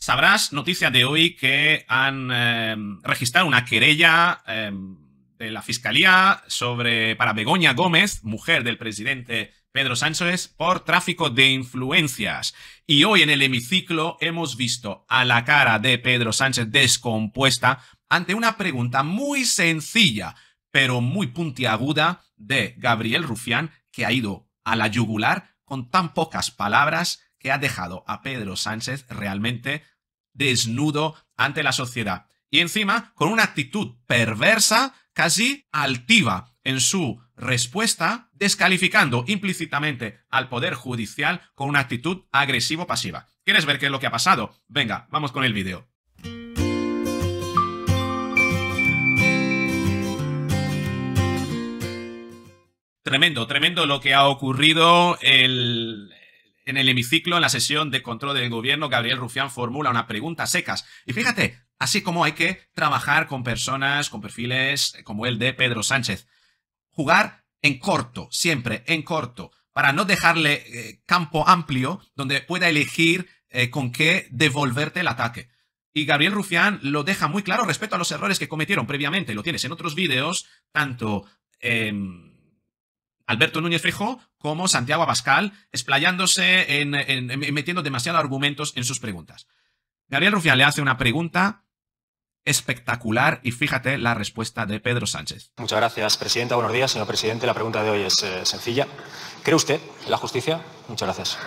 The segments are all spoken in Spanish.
Sabrás, noticia de hoy, que han registrado una querella de la Fiscalía para Begoña Gómez, mujer del presidente Pedro Sánchez, por tráfico de influencias. Y hoy en el hemiciclo hemos visto a la cara de Pedro Sánchez descompuesta ante una pregunta muy sencilla, pero muy puntiaguda, de Gabriel Rufián, que ha ido a la yugular con tan pocas palabras que ha dejado a Pedro Sánchez realmente desnudo ante la sociedad. Y encima con una actitud perversa, casi altiva en su respuesta, descalificando implícitamente al Poder Judicial con una actitud agresivo-pasiva. ¿Quieres ver qué es lo que ha pasado? Venga, vamos con el vídeo. Tremendo, tremendo lo que ha ocurrido en el hemiciclo, en la sesión de control del gobierno. Gabriel Rufián formula una pregunta secas. Y fíjate, así como hay que trabajar con personas, con perfiles como el de Pedro Sánchez. Jugar en corto, siempre en corto, para no dejarle campo amplio donde pueda elegir con qué devolverte el ataque. Y Gabriel Rufián lo deja muy claro respecto a los errores que cometieron previamente. Lo tienes en otros vídeos, tanto Alberto Núñez Feijóo como Santiago Abascal, explayándose metiendo demasiados argumentos en sus preguntas. Gabriel Rufián le hace una pregunta espectacular y fíjate la respuesta de Pedro Sánchez. Muchas gracias, presidenta. Buenos días, señor presidente. La pregunta de hoy es sencilla. ¿Cree usted en la justicia? Muchas gracias.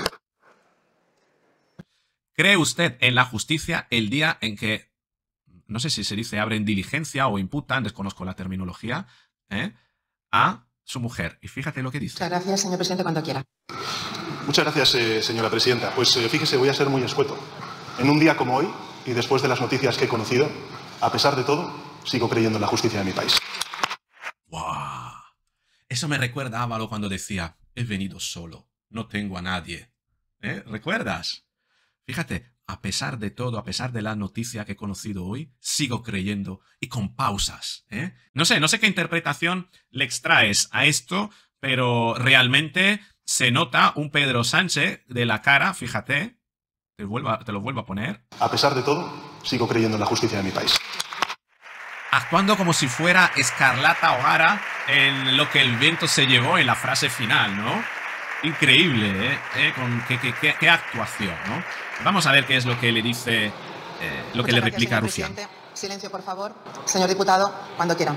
¿Cree usted en la justicia el día en que, no sé si se dice abren diligencia o imputan, desconozco la terminología, a su mujer? Y fíjate lo que dice. Muchas gracias, señor presidente, cuando quiera. Muchas gracias, señora presidenta. Pues fíjese, voy a ser muy escueto. En un día como hoy, y después de las noticias que he conocido, a pesar de todo, sigo creyendo en la justicia de mi país. ¡Wow! Eso me recuerda a Ávalo cuando decía, he venido solo, no tengo a nadie. ¿Recuerdas? Fíjate, a pesar de todo, a pesar de la noticia que he conocido hoy, sigo creyendo, y con pausas. No sé qué interpretación le extraes a esto, pero realmente se nota un Pedro Sánchez de la cara, fíjate, te lo vuelvo a poner. A pesar de todo, sigo creyendo en la justicia de mi país. Actuando como si fuera Escarlata O'Hara en Lo que el viento se llevó en la frase final, ¿no? Increíble, qué actuación, ¿no? Vamos a ver qué es lo que le dice, lo que le replica a Rufián. Silencio, por favor. Señor diputado, cuando quiera.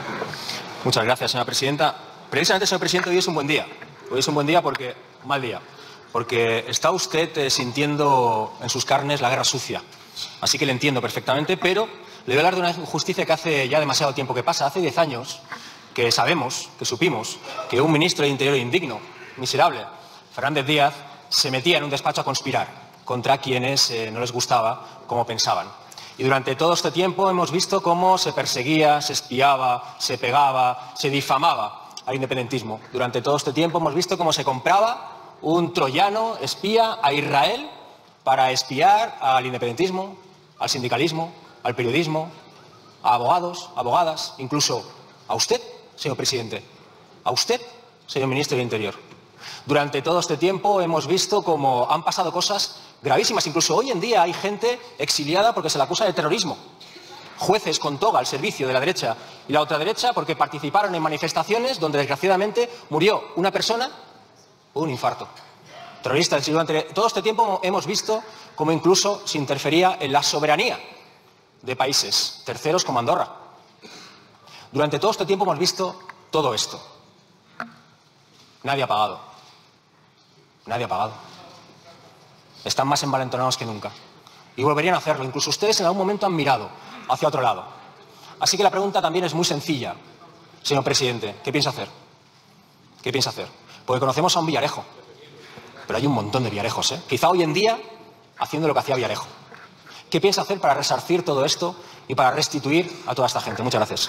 Muchas gracias, señora presidenta. Precisamente, señor presidente, hoy es un buen día. Hoy es un buen día porque... mal día. Porque está usted sintiendo en sus carnes la guerra sucia. Así que le entiendo perfectamente, pero le voy a hablar de una injusticia que hace ya demasiado tiempo que pasa. Hace 10 años que supimos, que un ministro de Interior indigno, miserable, Fernández Díaz, se metía en un despacho a conspirar contra quienes no les gustaba cómo pensaban. Y durante todo este tiempo hemos visto cómo se perseguía, se espiaba, se pegaba, se difamaba al independentismo. Durante todo este tiempo hemos visto cómo se compraba un troyano espía a Israel para espiar al independentismo, al sindicalismo, al periodismo, a abogados, abogadas, incluso a usted, señor presidente, a usted, señor ministro del Interior. Durante todo este tiempo hemos visto cómo han pasado cosas gravísimas. Incluso hoy en día hay gente exiliada porque se la acusa de terrorismo. Jueces con toga al servicio de la derecha y la ultraderecha porque participaron en manifestaciones donde desgraciadamente murió una persona por un infarto. Terroristas. Durante todo este tiempo hemos visto cómo incluso se interfería en la soberanía de países terceros como Andorra. Durante todo este tiempo hemos visto todo esto. Nadie ha pagado. Nadie ha pagado. Están más envalentonados que nunca. Y volverían a hacerlo. Incluso ustedes en algún momento han mirado hacia otro lado. Así que la pregunta también es muy sencilla. Señor presidente, ¿qué piensa hacer? ¿Qué piensa hacer? Porque conocemos a un Villarejo. Pero hay un montón de Villarejos, ¿eh? Quizá hoy en día haciendo lo que hacía Villarejo. ¿Qué piensa hacer para resarcir todo esto y para restituir a toda esta gente? Muchas gracias.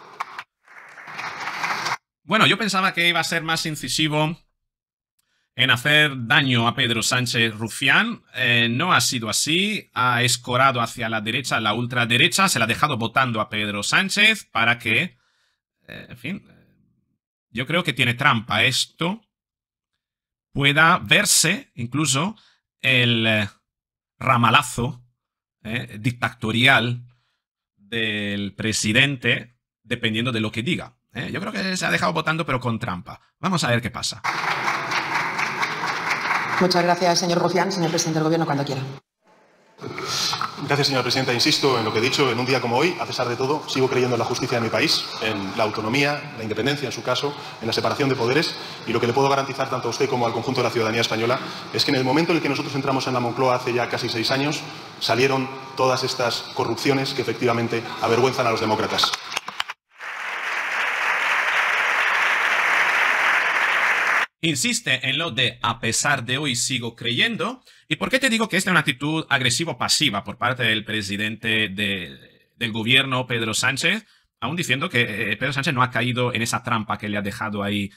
Bueno, yo pensaba que iba a ser más incisivo en hacer daño a Pedro Sánchez Rufián. No ha sido así. Ha escorado hacia la derecha, la ultraderecha. Se la ha dejado votando a Pedro Sánchez para que... en fin, yo creo que tiene trampa esto. Pueda verse incluso ramalazo dictatorial del presidente, dependiendo de lo que diga. Yo creo que se ha dejado votando, pero con trampa. Vamos a ver qué pasa. Muchas gracias, señor Rufián. Señor presidente del Gobierno, cuando quiera. Gracias, señora presidenta. Insisto en lo que he dicho. En un día como hoy, a pesar de todo, sigo creyendo en la justicia de mi país, en la autonomía, la independencia, en su caso, en la separación de poderes. Y lo que le puedo garantizar tanto a usted como al conjunto de la ciudadanía española es que en el momento en el que nosotros entramos en la Moncloa hace ya casi 6 años, salieron todas estas corrupciones que efectivamente avergüenzan a los demócratas. Insiste en lo de a pesar de hoy sigo creyendo. ¿Y por qué te digo que esta es una actitud agresivo-pasiva por parte del presidente del gobierno, Pedro Sánchez? Aún diciendo que Pedro Sánchez no ha caído en esa trampa que le ha dejado ahí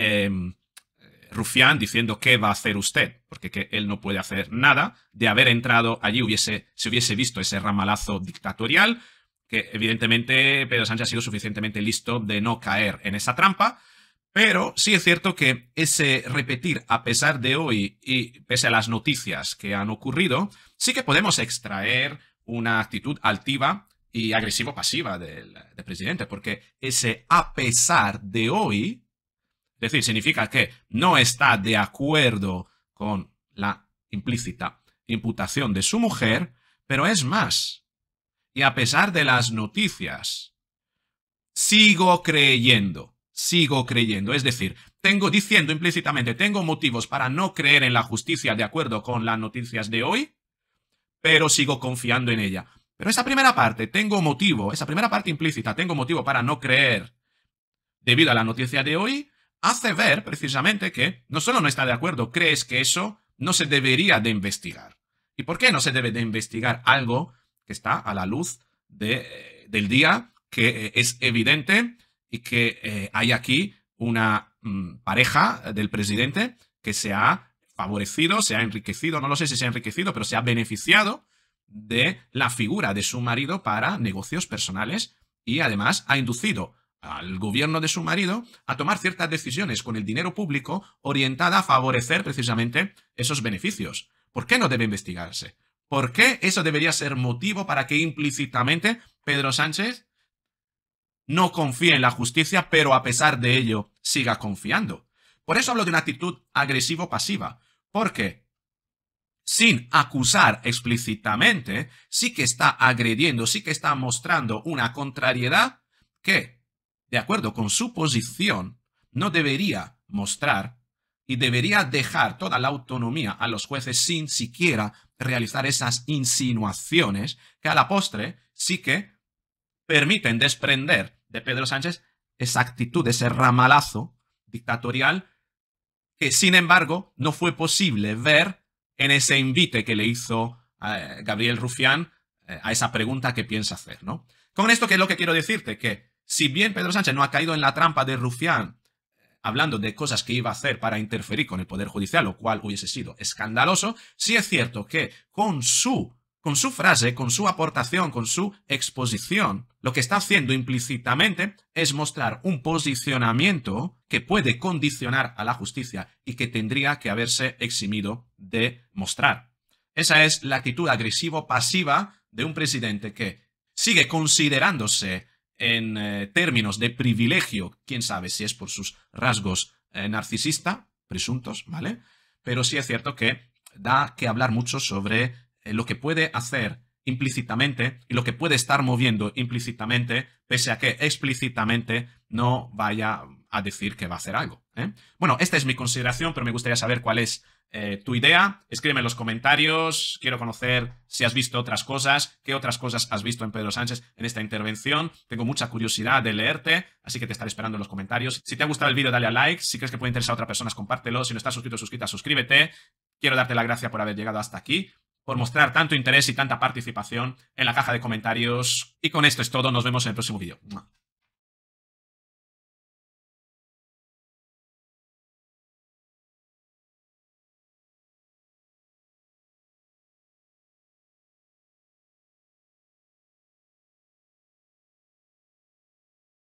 Rufián, diciendo qué va a hacer usted, porque que él no puede hacer nada. De haber entrado allí se hubiese visto ese ramalazo dictatorial, que evidentemente Pedro Sánchez ha sido suficientemente listo de no caer en esa trampa. Pero sí es cierto que ese repetir a pesar de hoy y pese a las noticias que han ocurrido, sí que podemos extraer una actitud altiva y agresivo-pasiva del presidente, porque ese a pesar de hoy, es decir, significa que no está de acuerdo con la implícita imputación de su mujer, pero es más, y a pesar de las noticias, sigo creyendo, es decir, diciendo implícitamente, tengo motivos para no creer en la justicia de acuerdo con las noticias de hoy, pero sigo confiando en ella. Pero esa primera parte, esa primera parte implícita, tengo motivo para no creer debido a la noticia de hoy, hace ver precisamente que no solo no está de acuerdo, crees que eso no se debería de investigar. ¿Y por qué no se debe de investigar algo que está a la luz del día, que es evidente y que hay aquí una pareja del presidente que se ha favorecido, se ha enriquecido, no lo sé si se ha enriquecido, pero se ha beneficiado de la figura de su marido para negocios personales y además ha inducido al gobierno de su marido a tomar ciertas decisiones con el dinero público orientada a favorecer precisamente esos beneficios? ¿Por qué no debe investigarse? ¿Por qué eso debería ser motivo para que implícitamente Pedro Sánchez no confíe en la justicia, pero a pesar de ello siga confiando? Por eso hablo de una actitud agresivo-pasiva, porque sin acusar explícitamente, sí que está agrediendo, sí que está mostrando una contrariedad que, de acuerdo con su posición, no debería mostrar y debería dejar toda la autonomía a los jueces sin siquiera realizar esas insinuaciones que a la postre sí que permiten desprender de Pedro Sánchez esa actitud, ese ramalazo dictatorial que, sin embargo, no fue posible ver en ese invite que le hizo Gabriel Rufián a esa pregunta que piensa hacer, ¿no? Con esto, ¿qué es lo que quiero decirte? Que si bien Pedro Sánchez no ha caído en la trampa de Rufián hablando de cosas que iba a hacer para interferir con el Poder Judicial, lo cual hubiese sido escandaloso, sí es cierto que con su frase, con su aportación, con su exposición, lo que está haciendo implícitamente es mostrar un posicionamiento que puede condicionar a la justicia y que tendría que haberse eximido de mostrar. Esa es la actitud agresivo-pasiva de un presidente que sigue considerándose en términos de privilegio, quién sabe si es por sus rasgos narcisista, presuntos, ¿vale? Pero sí es cierto que da que hablar mucho sobre lo que puede hacer implícitamente y lo que puede estar moviendo implícitamente, pese a que explícitamente no vaya a decir que va a hacer algo, ¿eh? Bueno, esta es mi consideración, pero me gustaría saber cuál es tu idea. Escríbeme en los comentarios. Quiero conocer si has visto otras cosas, qué otras cosas has visto en Pedro Sánchez en esta intervención. Tengo mucha curiosidad de leerte, así que te estaré esperando en los comentarios. Si te ha gustado el vídeo, dale a like. Si crees que puede interesar a otras personas, compártelo. Si no estás suscrito o suscrita, suscríbete. Quiero darte las gracias por haber llegado hasta aquí, por mostrar tanto interés y tanta participación en la caja de comentarios. Y con esto es todo. Nos vemos en el próximo vídeo.